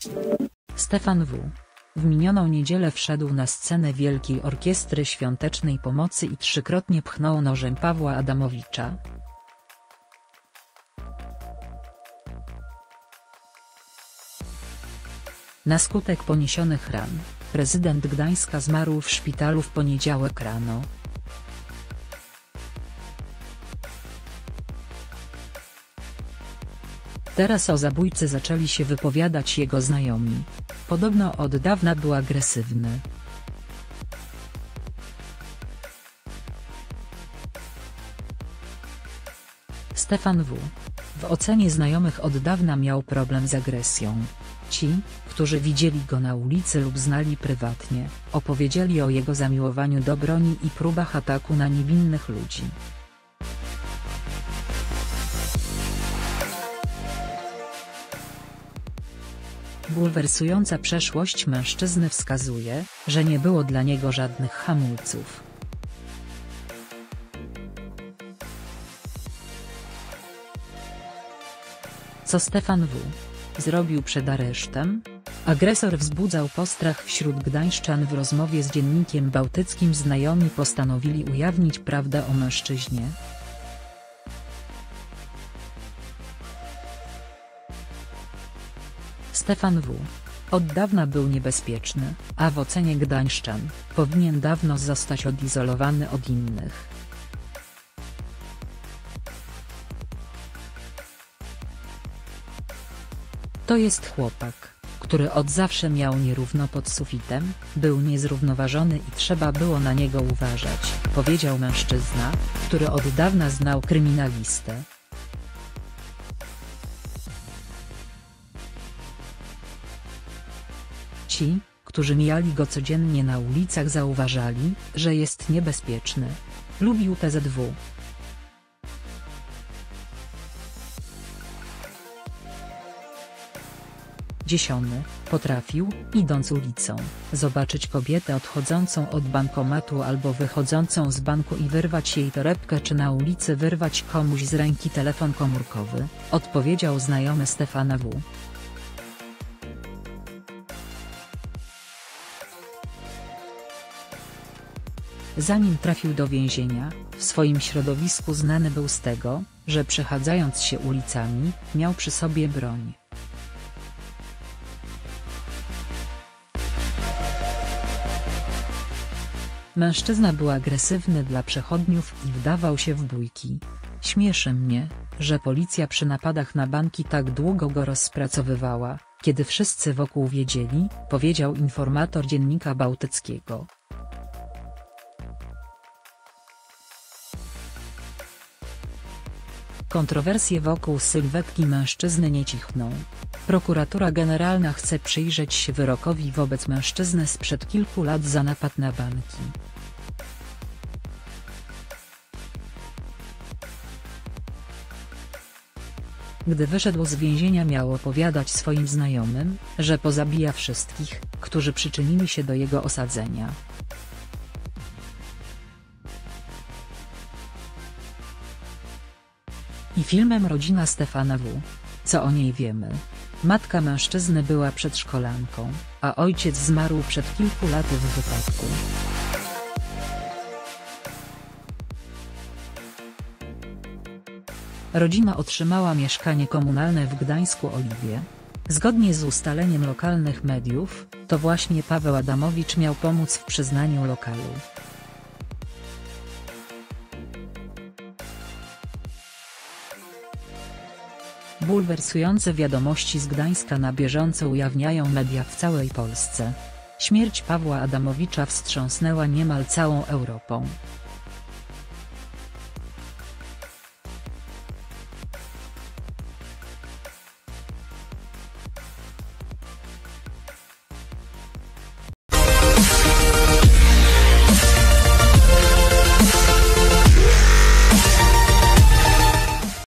Stefan W. w minioną niedzielę wszedł na scenę Wielkiej Orkiestry Świątecznej Pomocy i trzykrotnie pchnął nożem Pawła Adamowicza. Na skutek poniesionych ran, prezydent Gdańska zmarł w szpitalu w poniedziałek rano. Teraz o zabójcy zaczęli się wypowiadać jego znajomi. Podobno od dawna był agresywny. Stefan W. w ocenie znajomych od dawna miał problem z agresją. Ci, którzy widzieli go na ulicy lub znali prywatnie, opowiedzieli o jego zamiłowaniu do broni i próbach ataku na niewinnych ludzi. Bulwersująca przeszłość mężczyzny wskazuje, że nie było dla niego żadnych hamulców. Co Stefan W. zrobił przed aresztem? Agresor wzbudzał postrach wśród gdańszczan. W rozmowie z Dziennikiem Bałtyckim znajomi postanowili ujawnić prawdę o mężczyźnie. Stefan W. od dawna był niebezpieczny, a w ocenie gdańszczan powinien dawno zostać odizolowany od innych. To jest chłopak, który od zawsze miał nierówno pod sufitem, był niezrównoważony i trzeba było na niego uważać, powiedział mężczyzna, który od dawna znał kryminalistę. Ci, którzy mijali go codziennie na ulicach, zauważali, że jest niebezpieczny. Lubił TZW. Dziesiony, potrafił, idąc ulicą, zobaczyć kobietę odchodzącą od bankomatu albo wychodzącą z banku i wyrwać jej torebkę, czy na ulicy wyrwać komuś z ręki telefon komórkowy, odpowiedział znajomy Stefana W. Zanim trafił do więzienia, w swoim środowisku znany był z tego, że przechadzając się ulicami, miał przy sobie broń. Mężczyzna był agresywny dla przechodniów i wdawał się w bójki. Śmieszy mnie, że policja przy napadach na banki tak długo go rozpracowywała, kiedy wszyscy wokół wiedzieli, powiedział informator Dziennika Bałtyckiego. Kontrowersje wokół sylwetki mężczyzny nie cichną. Prokuratura Generalna chce przyjrzeć się wyrokowi wobec mężczyzny sprzed kilku lat za napad na banki. Gdy wyszedł z więzienia, miał opowiadać swoim znajomym, że pozabija wszystkich, którzy przyczynili się do jego osadzenia. I filmem Rodzina Stefana W. Co o niej wiemy? Matka mężczyzny była przedszkolanką, a ojciec zmarł przed kilku laty w wypadku. Rodzina otrzymała mieszkanie komunalne w Gdańsku-Oliwie. Zgodnie z ustaleniem lokalnych mediów, to właśnie Paweł Adamowicz miał pomóc w przyznaniu lokalu. Bulwersujące wiadomości z Gdańska na bieżąco ujawniają media w całej Polsce. Śmierć Pawła Adamowicza wstrząsnęła niemal całą Europą.